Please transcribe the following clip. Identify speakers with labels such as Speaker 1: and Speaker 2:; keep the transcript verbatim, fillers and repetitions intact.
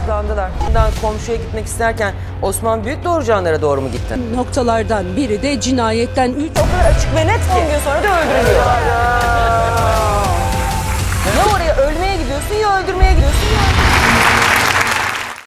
Speaker 1: tutuklandılar. Bundan komşuya gitmek isterken Osman Büyük Doğrucanlara doğru mu gittin?
Speaker 2: Noktalardan biri de cinayetten üç...
Speaker 1: O kadar açık ve net ki on gün sonra da öldürülüyor.